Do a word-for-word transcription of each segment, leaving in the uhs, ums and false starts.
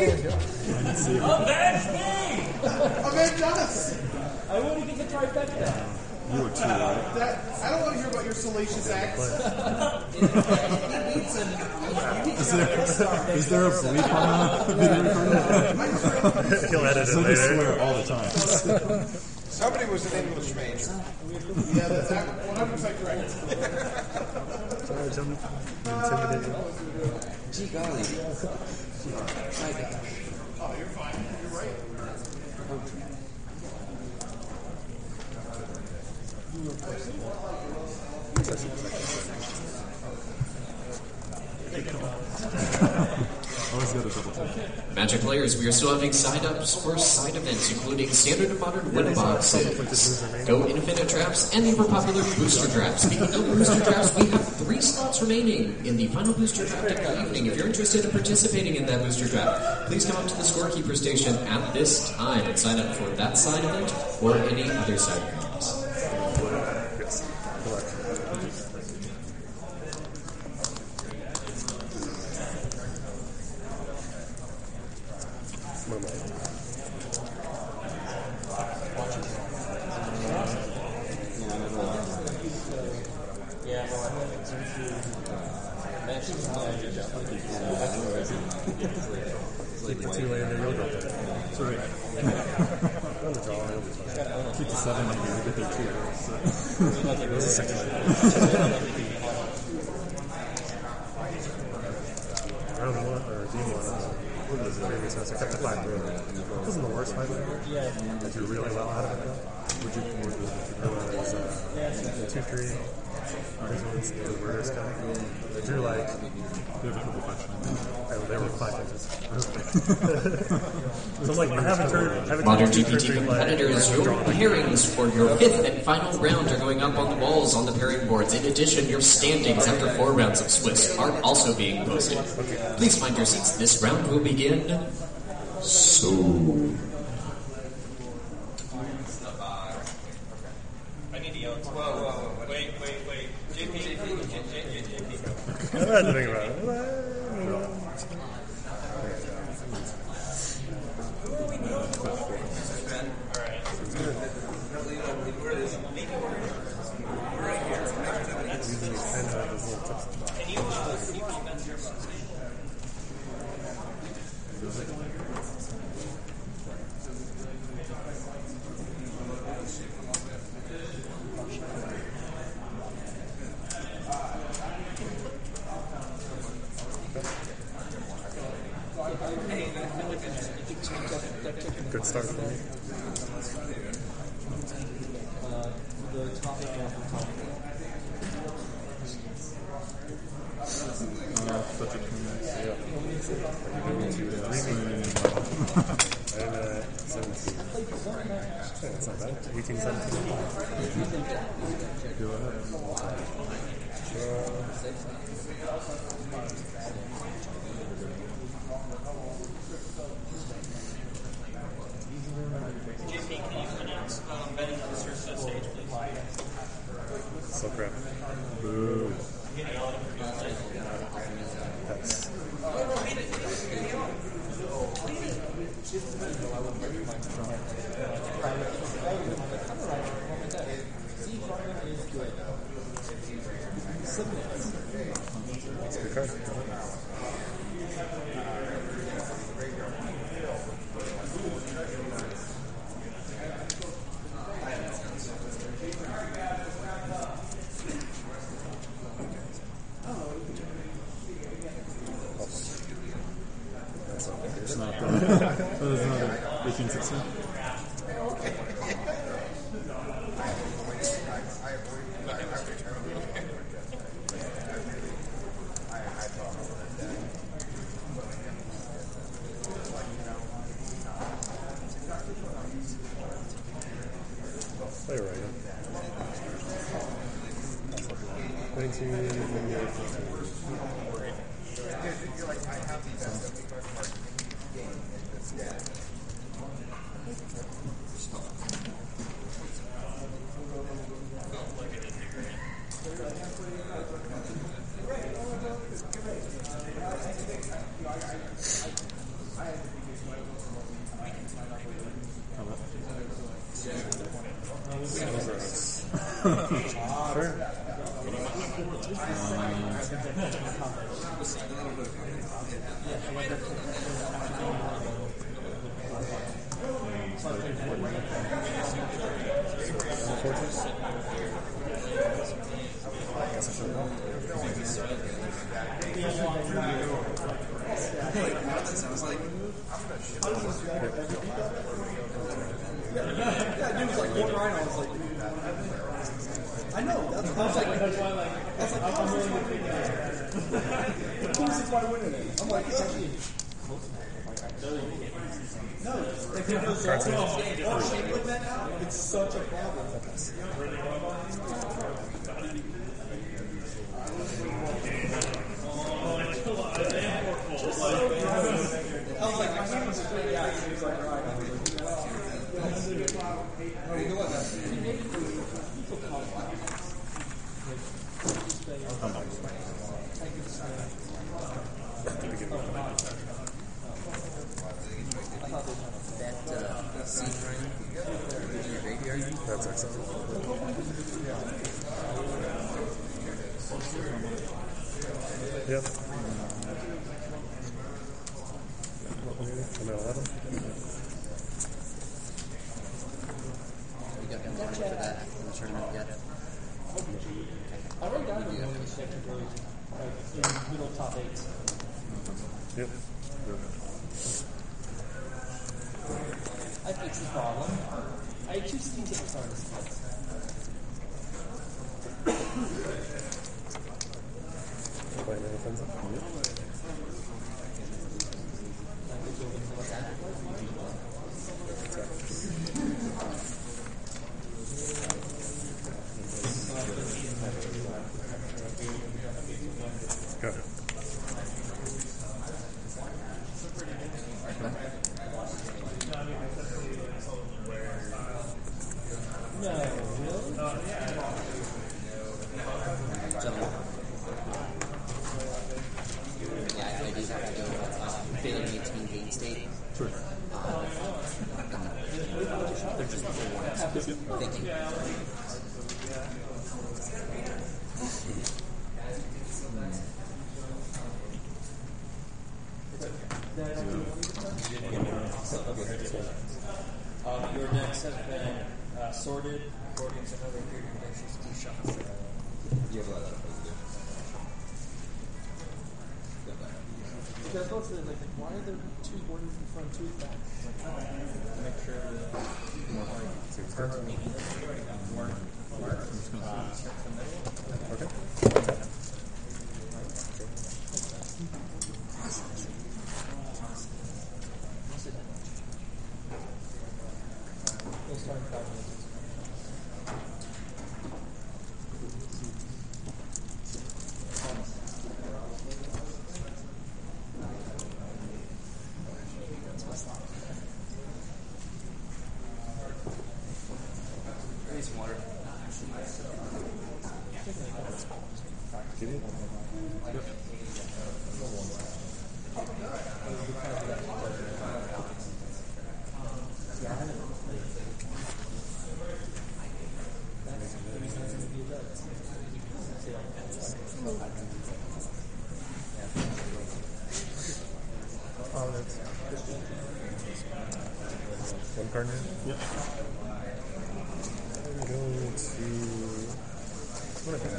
Avenge me! Avenge us! I want to get the trifecta. You were too right. That, I don't want to hear about your salacious acts. Is there, is there a bleep on the video recorder? He'll edit it So later. they swear all the time. Somebody was an English major. Yeah, that's one hundred percent correct. Sorry, Jim. Intimidating. Gee golly. My gosh. Oh, you're fine. You're right. Always got to double check. Magic players, we are still having sign-ups for side events, including standard and modern win boxes, Go Infinite Drafts, and the ever popular booster drafts. Speaking of booster drafts, we have three slots remaining in the final booster draft of the evening. If you're interested in participating in that booster draft, please come up to the scorekeeper station at this time and sign up for that side event or any other side events. Keep the seven and you get there too. So. There's a second. Round one, or D one, what was the previous semester? I kept the five room. It wasn't the worst five room. I did really well out of it though. Would you more do? It was uh, two three. This one's the weirdest guy. I drew like. They have a couple questions. Oh, they were five inches. So like, I haven't turned. I haven't Modern turned G P T competitors, your pairings for your fifth and final round are going up on the walls on the pairing boards. In addition, your standings after four rounds of Swiss are also being posted. Please find your seats. This round will begin soon. I need to yell. Whoa, whoa, whoa. Wait, wait, wait. J P, J P, J P, J P. I had to think about it. Good start for me. Uh, the topic of the topic. Uh, such a tremendous. Yeah. And uh, since yeah, it's not bad. eighteen seventeen. Go ahead. J P, can you announce um, Ben to the search to the stage, please? So crap. Boo. That's That's a good card. It's not that. That is not eighteen sixteen. Play right. nineteen, fifteen. I know. That's, that's like, that's why, like, that's like, I'm willing to think that. Of course, it's why I win it. I'm like, it's actually. No, if it goes all shape like that now, it's such a problem. I was like, my son was straight out. He was like, all right. That's excellent. Yep. I'm at eleven. You got them money for that in the tournament yet? I wrote down the one in the secondary, like in middle top eight. Yep. I fixed the problem. I had two steam tickets on this list. Playing an offensive. Got it. No, really? Yeah, I do have to go uh, failing eighteen Gain State. Sure. Uh, they're just the ones. Thank you. Um, your decks have been uh, sorted according to another period conditions, two shots. You have a lot of Because both of them, like, why are there two borders in front, two back? Like, oh, Make sure that more more more uh, start from the middle. Okay. we'll start in five minutes. Need some water. Oh, that's one card now? Yep. I'm going to. What I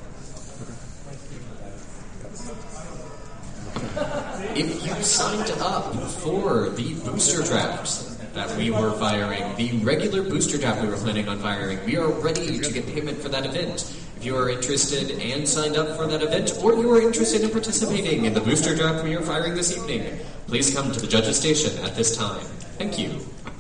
If you signed up for the booster draft that we were firing, the regular booster draft we were planning on firing, we are ready to get payment for that event. If you are interested and signed up for that event, or you are interested in participating in the booster draft we are firing this evening, please come to the judges' station at this time. Thank you.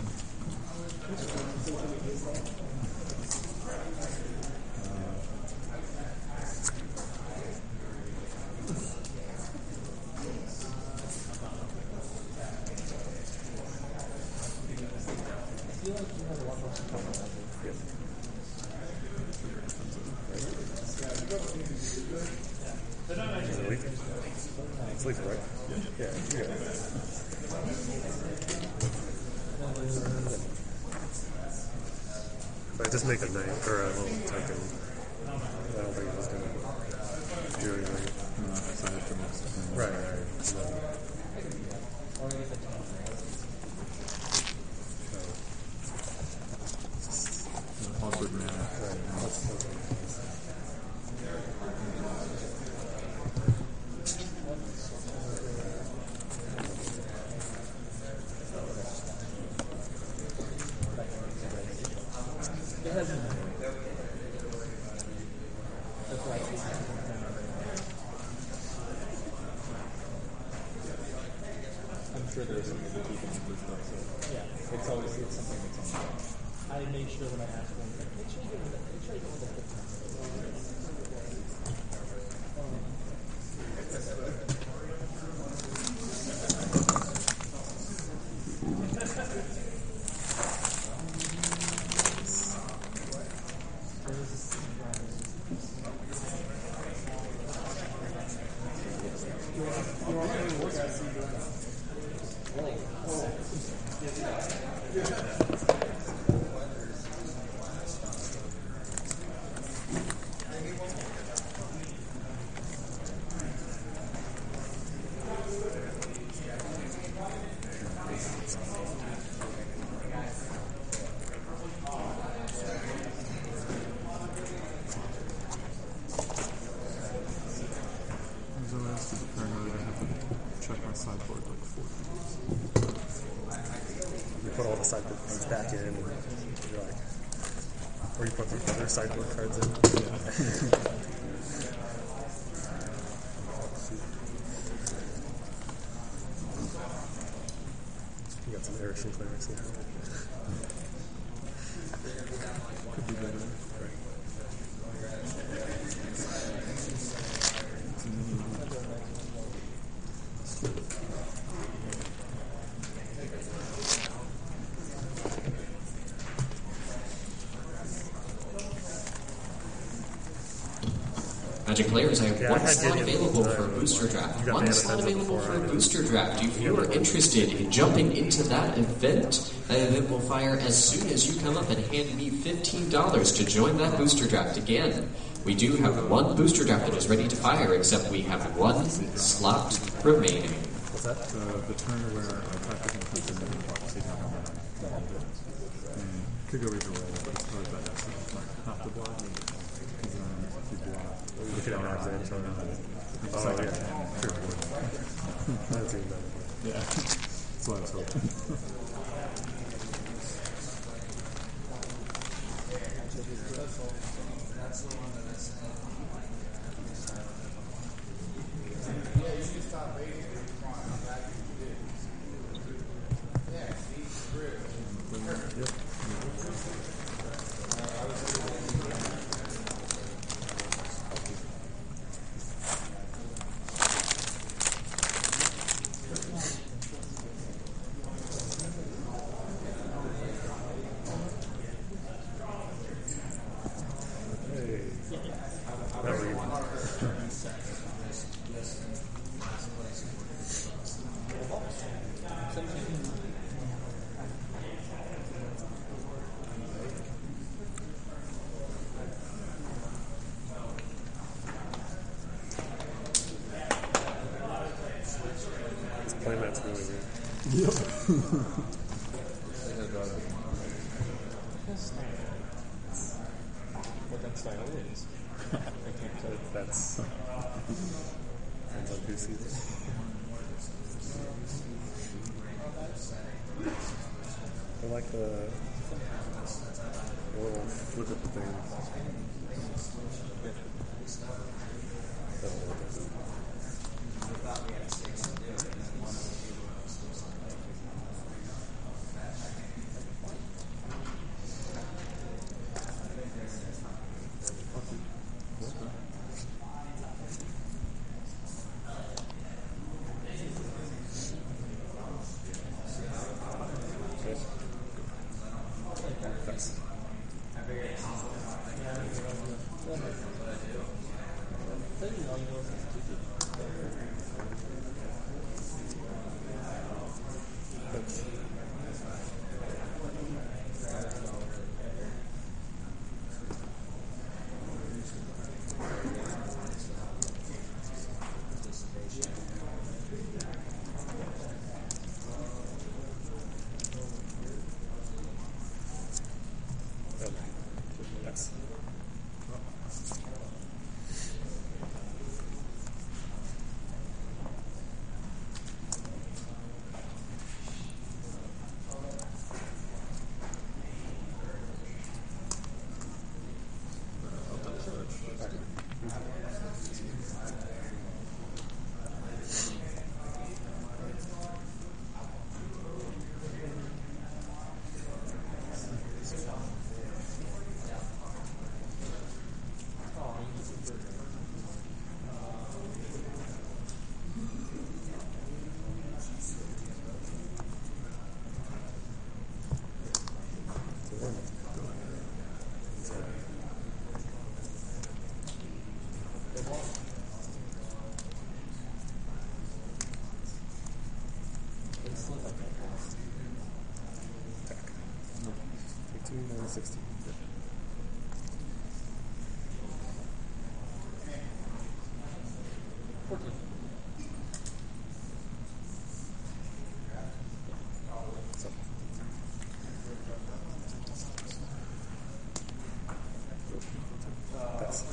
It's legal, right? Yeah. Yeah, you got it. If I just make a knight or a little token, I don't think it's going to do anything. Right, right. Awkward man. I'm sure there's something that people can do stuff. So yeah, it's always it's something that's on. I made sure when I asked them, make sure you get make sure you get the You put all the sideboard cards back in, and you're like, or you put the other sideboard cards in. Yeah. You got some Erickson clerics here. Could be better. Magic players, I have Yeah, I one had slot Gideon available full for a time. booster draft. You got One Mana slot Temple available before for I a did. booster draft. If you are interested in jumping into that event, that event will fire as soon as you come up and hand me fifteen dollars to join that booster draft. Again, we do have one booster draft that is ready to fire, except we have one slot remaining. What's that? Uh, the turn where I practice and comes in and talks to you about it. Could go either way, but it's probably better to like half the block. Because then if you block, You could have knobs in, so it's oh, like yeah. a Sure. That's even better. yeah. That's what I was hoping. That was even. This playmat's really weird. Yep. what that style is. I can't tell. That- That's depends on who sees it. I like the little flip at the thing. sixteen. Fourteen. So. Pass.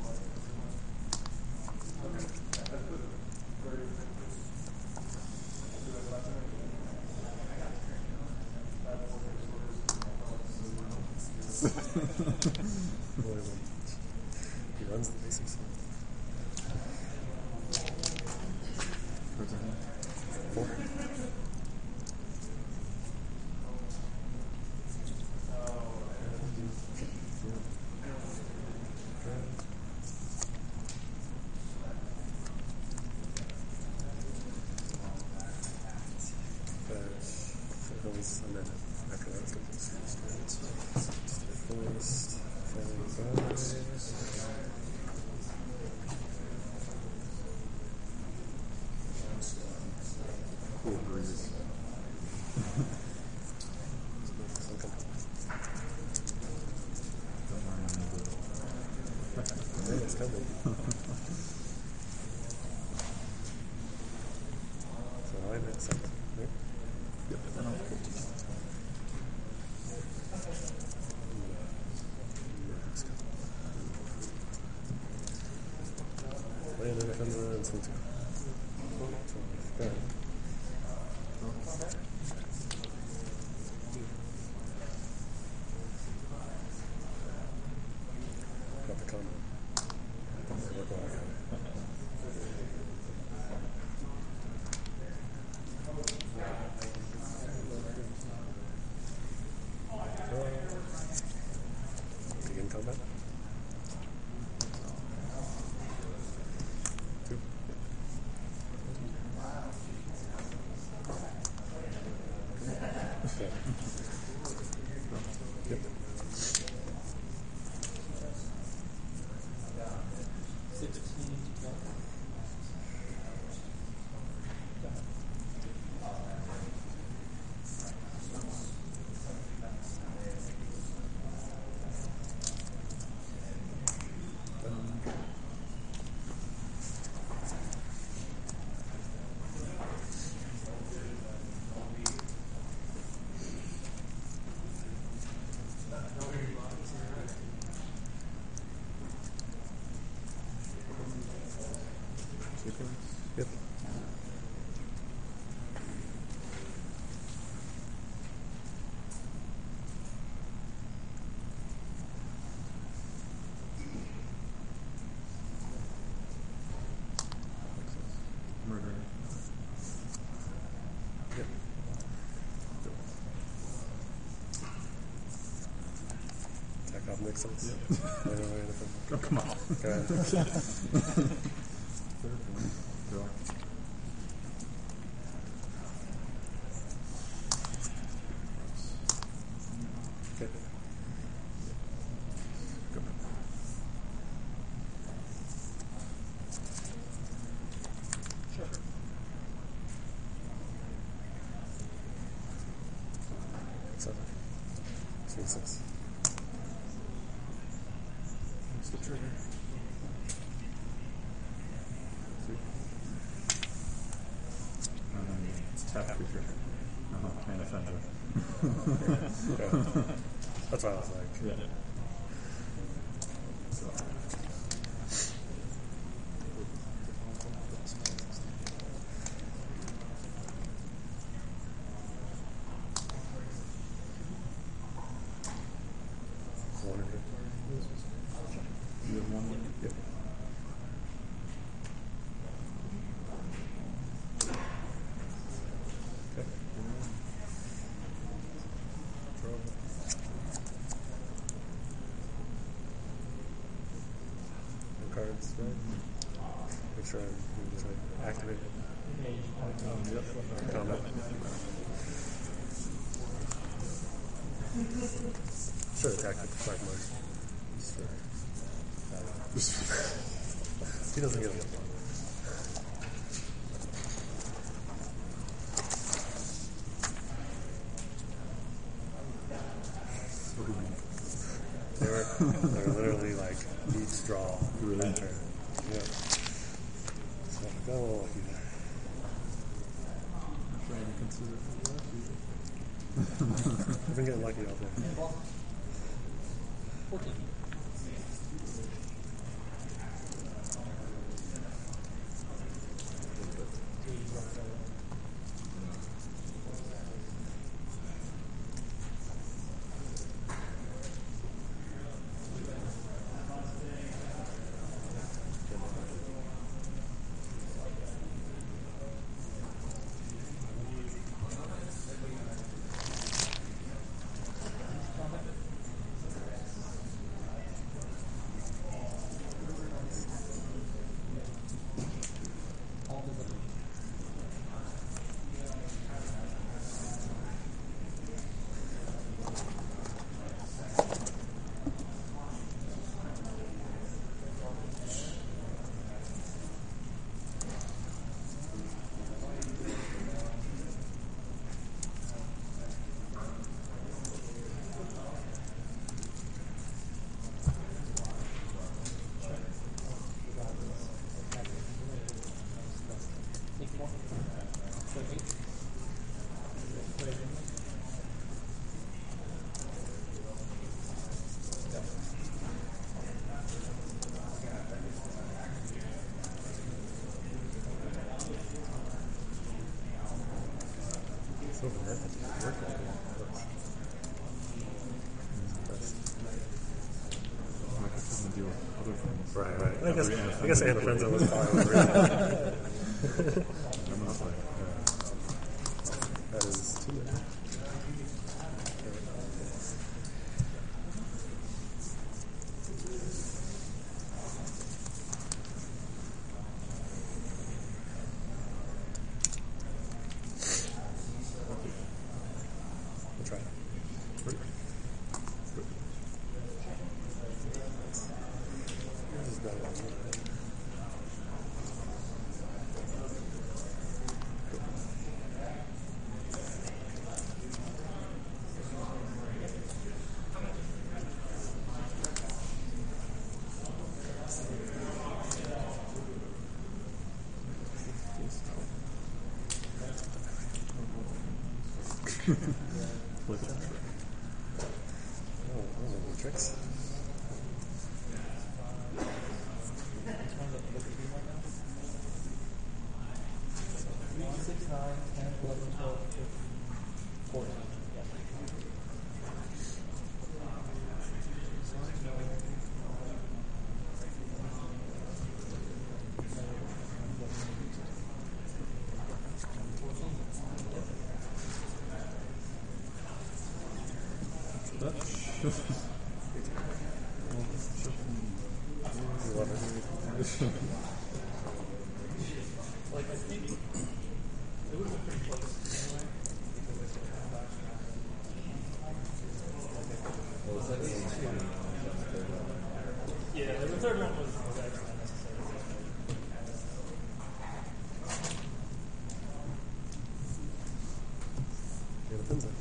He runs the basics. Four. Phillies, and then after that, it's going to be Phillies, Phillies, Cool breeze. Yeah, it's coming. So I'm at seven, right? Yep, then I'll fourteen. And then it comes in and swings it. There. Got the comment. Look what I got. Begin combat. Two. Okay. Yep. Sixteen. Yep. Murder. Yep. Attack off Nixon's. Yep. Wait, wait, wait, wait. Oh, come on. Okay. Third one. Draw. Okay. Go. Sure. Seven. Swing six. What's the trigger? Three. Um, it's tap creature. Uh-huh. And offender. Okay. That's what I was like. Yeah. So, One here. you have one? Yep. Okay. Draw. No cards, right? Make sure I'm just like activate it. Mage. Yep. Combat. Should attack with Black Mark. Just for- He doesn't get it. What do you mean? They're literally like each draw. Really? That turn. Yeah. So I got a little lucky there. I'm trying to consider it for I've been getting lucky all day. fourteen. So worth it. Worth it. Microsoft doesn't deal with other things. Right, right. I guess, Every I guess Anna Frenza was probably over it. I'm not like, uh, That is too many. We'll try it. This is better than that. flip it. Oh, those are good tricks. six, nine, ten, eleven, twelve, fourteen. Like, I think it was a pretty close anyway. Yeah, the third one was, was actually unnecessary. Yeah, the pins are.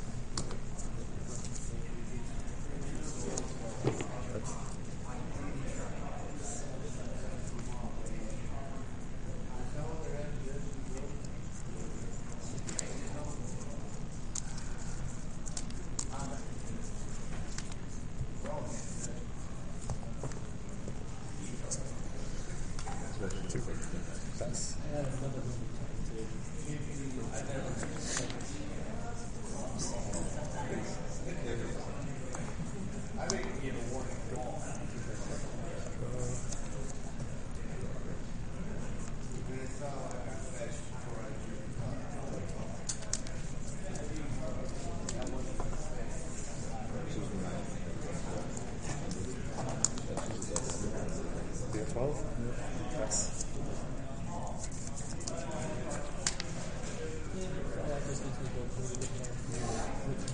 Super. That's D twelve? Yes. Yeah, that just makes me go through the different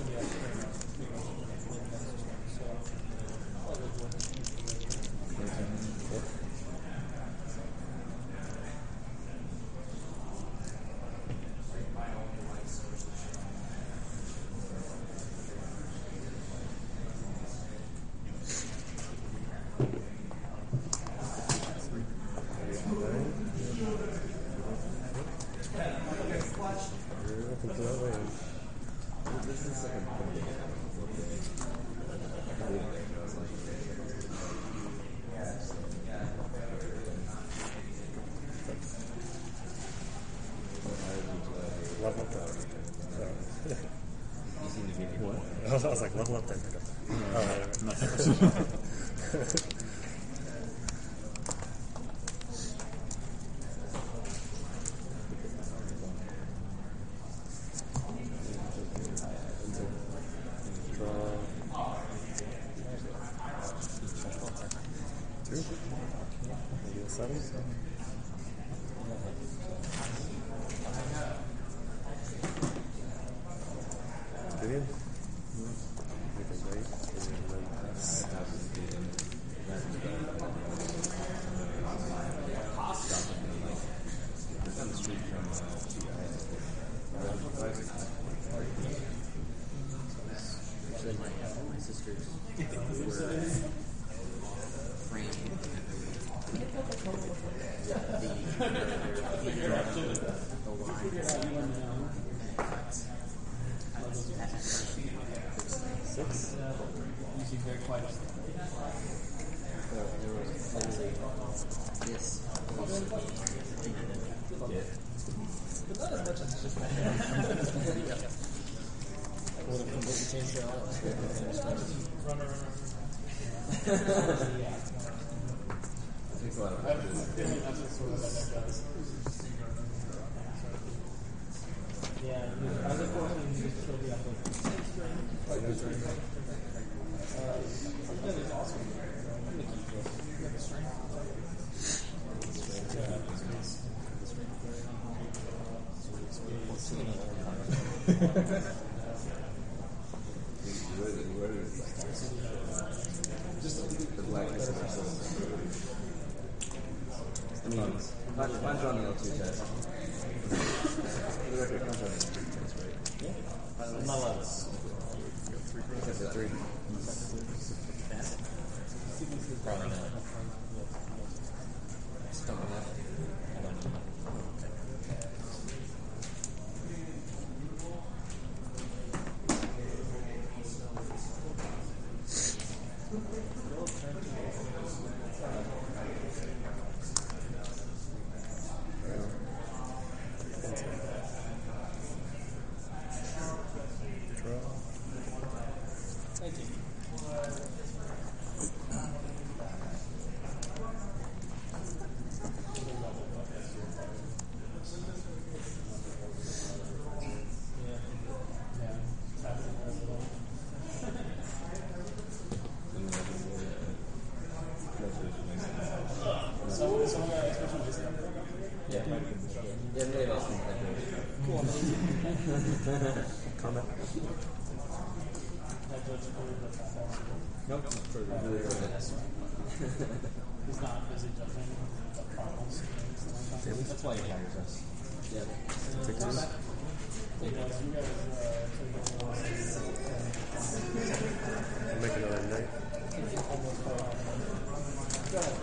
completely. And This is like a level up there. So, You seem to be what? I was, I was like, level up there. Nigga. Oh, right, right. Two? Maybe a seven? Gideon? Make a right, and then stop Gideon. On the street from uh, Actually, my, uh, my sisters were framed the, the, the lines and cuts. six? You seem very quiet. So there was literally this close to me. Yeah. But not as much as it's just that. I would have completely changed their lives. Run, run, run, run. It takes a lot of I have a feeling that's what sort of that deck does. Yeah, I was unfortunately you just killed the apple. Uh, that is awesome. I'm gonna keep this. You have the strength. Yeah, Just the blackness of ourselves. I mean, mine's on the L two test. For the record, mine's on the L two test, right? Yeah. My love. That's a three. Probably not. Stump enough. I don't know. thank you. So, so, uh, especially this number. Yeah. Yeah, maybe I'll think that. Cool, amazing. Comment? That judge approved of that festival. Nope. Further. Really further. He's not busy judging the problems. That's why he hires us. Yeah. Take this. You guys, you guys, uh, I'll make another night. go ahead.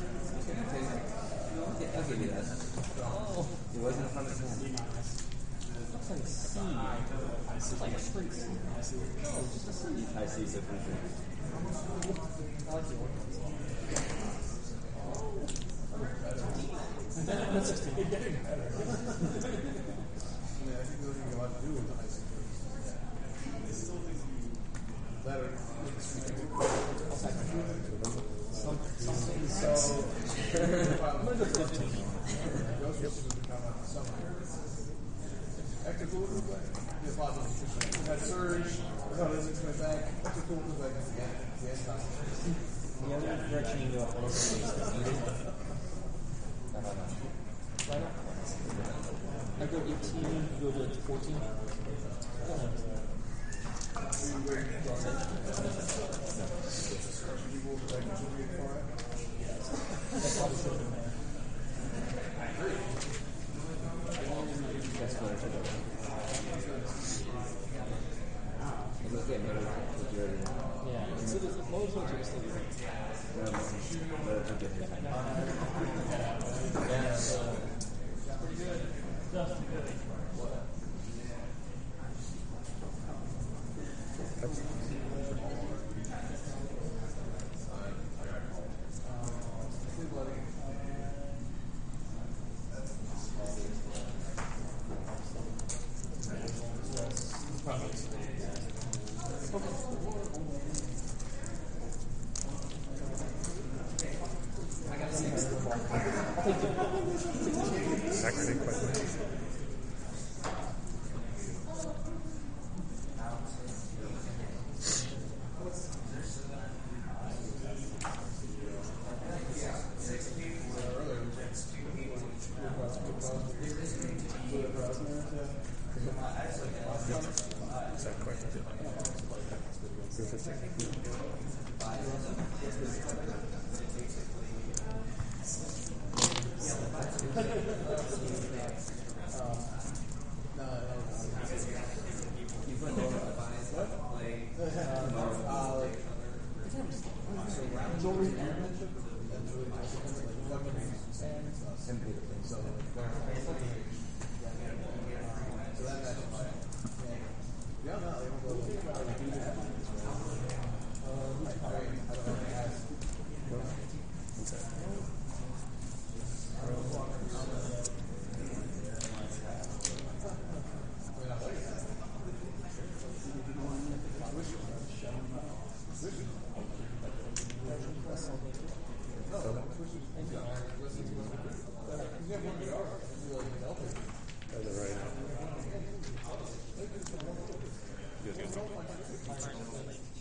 I'll give you that. Oh, It wasn't fun as hell. looks like a C. It's like a straight C. I see. Oh, just a C. I see, so for sure. I like the organs. That's just getting better. I think the only thing you want to do with the high school is better. Something so. I'm going to go fifteen. Extra cool was like, the positive nutrition. We had surge, we had this coming back. Extra cool was like, yeah, yeah, it's not. The other direction you go up also is the Right up. I go eighteen, you go to fourteen. That's probably should have been there. That's what I took over. It was getting better with your other one. Yeah. So there's loads of things to do. No, but it took it here. Yeah, so pretty good. Just good. Right.